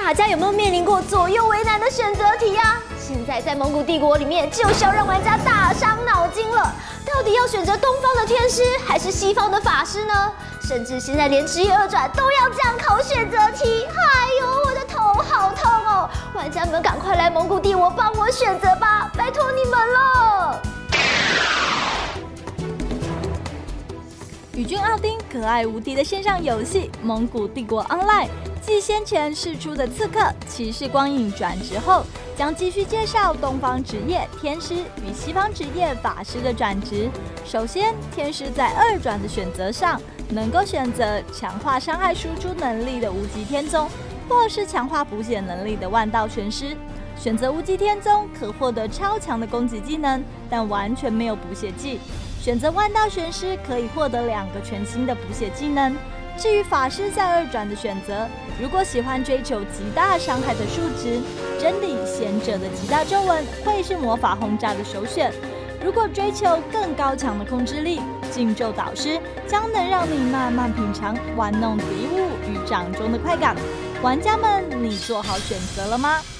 大家有没有面临过左右为难的选择题呀？现在在蒙古帝国里面就是要让玩家大伤脑筋了，到底要选择东方的天师还是西方的法师呢？甚至现在连职业二转都要这样考选择题，哎呦，我的头好痛哦！玩家们赶快来蒙古帝国帮我选择吧，拜托你们了！ 宇峻奥丁可爱无敌的线上游戏《蒙古帝国 Online》，继先前释出的刺客、骑士光影转职后，将继续介绍东方职业天师与西方职业法师的转职。首先，天师在二转的选择上，能够选择强化伤害输出能力的无极天宗，或是强化补血能力的万道全师。选择无极天宗可获得超强的攻击技能，但完全没有补血技。选择万道玄师可以获得2个全新的补血技能。至于法师在二转的选择，如果喜欢追求极大伤害的数值，真理贤者的极大皱纹会是魔法轰炸的首选。如果追求更高强的控制力，禁咒导师将能让你慢慢品尝玩弄敌物与掌中的快感。玩家们，你做好选择了吗？